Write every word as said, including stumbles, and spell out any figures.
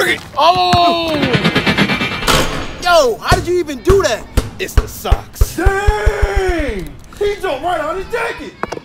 Oh! Yo, how did you even do that? It's the socks. Dang! He jumped right on his jacket.